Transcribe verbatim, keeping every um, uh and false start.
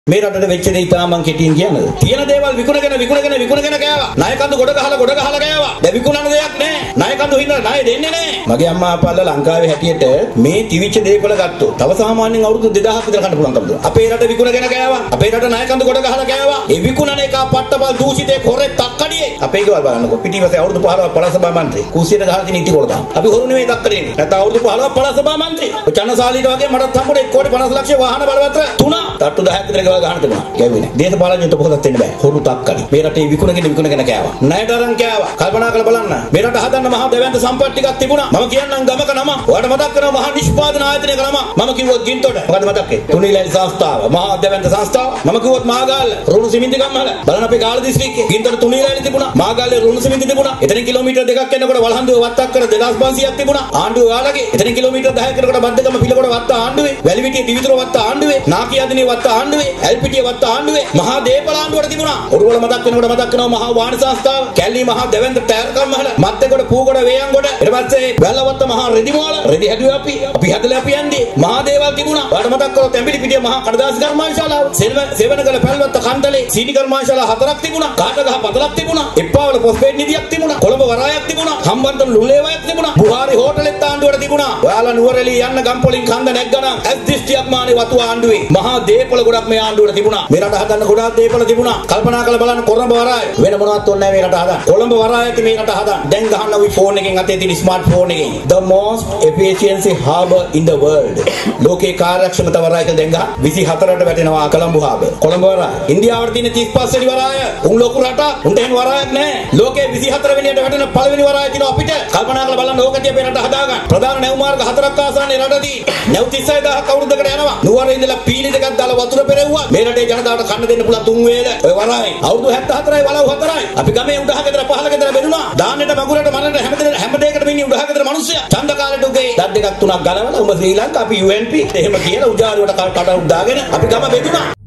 මේ රටට වෙච්ච දේ ඉතාම මං කෙටියෙන් කියන්නද? තියෙන දේවල් විකුණගෙන විකුණගෙන විකුණගෙන ගෑවා. ණයකන්දු ගොඩ ගහලා ගොඩ ගහලා ගෑවා. දැන් විකුණන දෙයක් නැහැ. ණයකන්දු හින්දා ණය දෙන්නේ නැහැ. මගේ අම්මා අප්පල්ලා ලංකාවේ හැටියට මේ තිවිච්ච දේපල ගත්තොත් තව සාමාන්‍යයෙන් අවුරුදු දෙදාහක් විතර කන්න පුළුවන් කමද? අපේ රට විකුණගෙන ගෑවා. අපේ රට ණයකන්දු ගොඩ ගහලා ගෑවා. ඒ විකුණන එක පට්ටපල් දූෂිතේ කොරේ තක්කඩියේ. අපේ ගෙවල් බලන්නකො. පිටිපස්සේ අවුරුදු පහළොවක් පළාත් සභා මන්ත්‍රී. කුස්සියට ගහලා තියෙන ඉටි කොළ දාන. අපි හොරු නෙමෙයි තක්කඩියේ. නැත්නම් අවුරුදු පහළොවක් පළාත් සභා මන්ත්‍රී. ඔය චන්නසාලීට වගේ මටත් හම්බුනේ එක කෝටි පනස් ලක්ෂ වාහන බලපත්‍ර තුන. තට්ටු දහයක් විතර ගෙවල් ගහන්න තිබුණා. දේශපාලනයට පොහොසත් වෙන්න බෑ. හොරු තක්කඩි. මේ රටේ විකුණගෙන විකුණගෙන කෑවා. ණයට අරන් කෑවා. කල්පනා කරලා බලන්න. මේ රට හදන්න මහා දෙවන්ත සම්පත් ටිකක් තිබුණා. මම කියන්නම් ගමක නම. ඔයාලට මතක් කරනවා මහා නිෂ්පාදන ආයතනයක නම. මම කිව්වොත් ගින්තොට. මොකද මතක්කේ? තුනිලැලි සංස්ථාව. මහා දෙවන්ත සංස්ථාව. මම කිව්වොත් මාගාල්ල. රුණු සිමෙන්ති ගම්මල. බලන්න අපේ ගාල්ල දිස්ත්‍රික්කේ. ගින්තොට තුනිලැලි තිබුණා. මාගාල්ලේ රුණු සිමෙන්ති තිබුණා. එතනින් කිලෝමීටර් දෙකක් යනකොට වලහන්දුව වත්තක් කර දෙදාස් පන්සීයක් තිබුණා. ආණ්ඩුව ඔයාලගේ. එතනින් කිලෝමීටර් දහයක් යනකොට බද්දගම පිළකොඩ වත්ත ආණ්ඩුවේ. වැලිවිටිය දිවිතුර වත්ත ආණ්ඩුවේ. නාකියදිනේ වත්ත ආණ්ඩුවේ. ඇල්පිටිය වත්ත ආණ්ඩුවේ. මහා දේපල ආණ්ඩුවට තිබුණා. ඔරුවල මතක් වෙනකොට මතක් වෙනවා මහා වාණ සංස්ථාව. කැලණි මහා දෙවන්ත ටයර් කම්මහල. මත්තේකොට පූගොඩ වේයන්ගොඩ. ඊට පස්සේ වැල්ලවත්ත මහා රෙදිමාල. රෙදි හැදුවේ අපි. අපි හදලා අපි යන්නේ. මහා දේවල් තිබුණා. ඔයාලට මතක් කරොත් ඇඹිලි පිටිය මහා කඩදාසි කර්මාන්තශාලාව. සේවනකල පැල්වත්ත කන්දලේ සීනි කර්මාන්තශාලා හතරක් තිබුණා. කාටගහ පදලක් තිබුණා. එප්පාවල පොස්පේට් නිධියක් තිබුණා. කොළඹ වරායක් තිබුණා. හම්බන්තොට ලුලේවයක් තිබුණා. බුහාරි හෝටලෙත් ආණ්ඩුවට තිබුණා. ඔයාලා නුවරඑළිය යන්න ගම්පොලින් කන්ද නැග්ගනම් ඇස් දිස්ත්‍රික්කයක් මානේ වතු ආණ්ඩුවේ. මහා දේපොළ ගොඩක් මේ ආණ්ඩුවට තිබුණා. මේ රට හදන්න ගොඩාක් දේපොළ තිබුණා. කල්පනා කරලා බලන්න කොළඹ වරාය වෙන මොනවත් ඕනේ නැහැ මේ රට හදන්න. කොළඹ වරාය ඇති මේ රට හදන්න. දැන් ගහන්න ওই ෆෝන් එකෙන් අතේ තියෙන ස්මාර්ට් ෆෝන් එකෙන් the most efficiency harbour in the world. ලෝකේ කාර්යක්ෂමත වරාය කියලා දැන් ගහ විසිහතරට වැටෙනවා කොළඹ හාබර්. කොළඹ වරාය. ඉන්දියාවට තියෙන තිස් පහ වෙනි වරාය. උන් ලොකු රටක්. උන්ට එහෙම වරායක් නැහැ. ලෝකේ විසිහතර වෙනියට වැටෙන පළවෙනි වරාය තියෙනවා අපිට. කල්පනා කරලා බලන්න ඕක තිය අපේ රට හදාගන්න. ප්‍රධාන නැව් මාර්ග හතරක් ආසන්නයේ රටදී නැව් තිස් හය දහසක් අවුරුද්දකට යනවා. නුවර ඉඳලා පීලි දෙකක් දාලා වතුර පෙරෙව්වා. මේ රටේ ජනතාවට කන්න දෙන්න පුළුවන් තුන් වේල ඔය වරායෙන්. අවුරුදු හැත්තහතරයි වලව් හතරයි. අපි ගමේ උඩහ ගෙදර පහල ගෙදර බෙදුනා. දාන්නෙට මගුලට මරන්න හැමදේම හැම දෙයකටම ඉන්නේ උඩහ ගෙදර මිනිස්සයා. ඡන්ද කාලේට උගේ දත් දෙකක් තුනක් ගලවලා උඹ ශ්‍රී ලංකා අපි යූ එන් පී එහෙම කියලා උජාරුවට කඩ උඩාගෙන අපි ගම බෙදුනා.